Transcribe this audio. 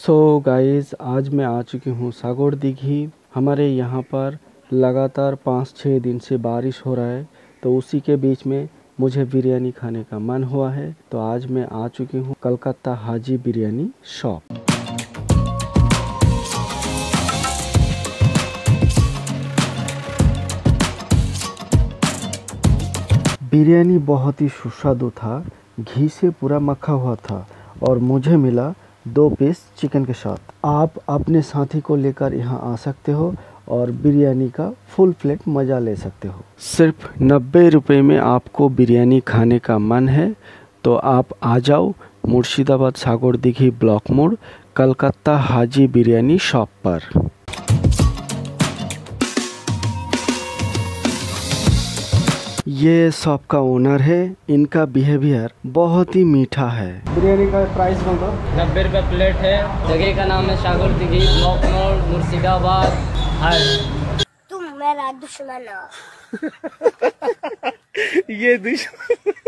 So guys, आज मैं आ चुकी हूँ सागौड़ दिघी। हमारे यहाँ पर लगातार 5-6 दिन से बारिश हो रहा है, तो उसी के बीच में मुझे बिरयानी खाने का मन हुआ है। तो आज मैं आ चुकी हूँ कलकत्ता हाजी बिरयानी शॉप। बिरयानी बहुत ही सुस्वादु था, घी से पूरा मक्खा हुआ था और मुझे मिला 2 पीस चिकन के साथ। आप अपने साथी को लेकर यहाँ आ सकते हो और बिरयानी का फुल प्लेट मज़ा ले सकते हो। सिर्फ 90 रुपये में आपको बिरयानी खाने का मन है तो आप आ जाओ मुर्शिदाबाद सागौड़ दिघी ब्लॉक मोड़ कलकत्ता हाजी बिरयानी शॉप पर। ये शॉप का ओनर है, इनका बिहेवियर बहुत ही मीठा है। बिरयानी का प्राइस बताओ। 90 रुपये प्लेट है। जगह का नाम है सागौड़ दिघी ब्लॉक मोड़ मुर्शिदाबाद। तुम मेरा दुश्मन हो। ये दुश्मन